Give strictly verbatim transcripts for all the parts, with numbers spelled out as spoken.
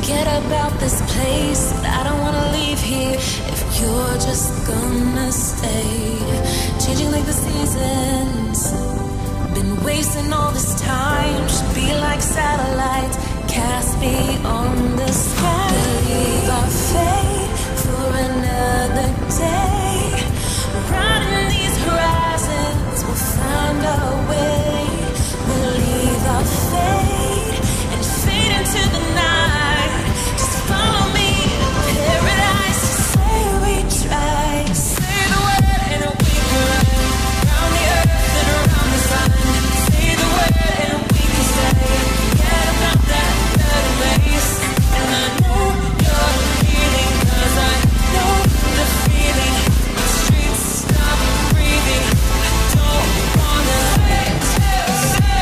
Forget about this place, but I don't wanna leave here if you're just gonna stay. Changing like the seasons, been wasting all this time. Should be like satellites, cast me on the sky. Believe our fate for another day. Riding these horizons, we'll find our way. We'll leave our fate and fade into the night. Just follow me to paradise. Say we try. Say the word and we can run around the earth and around the sun. Say the word and we can stay. Forget about that better place. And I know you're feeling, 'cause I know the feeling. The streets stop breathing. I don't wanna say, say, say.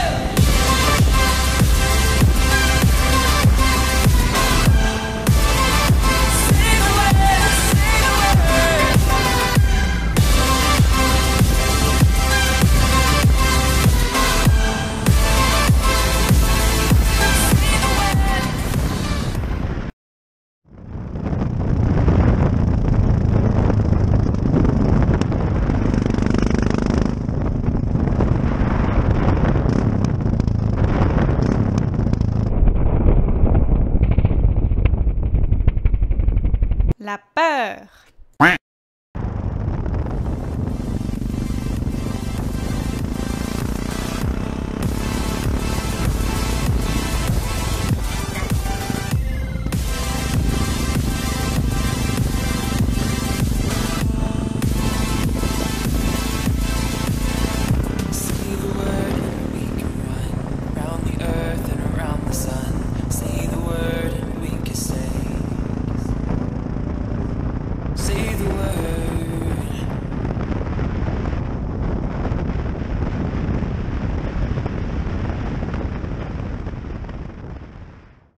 Say the word, say the word. Say the word. La peur.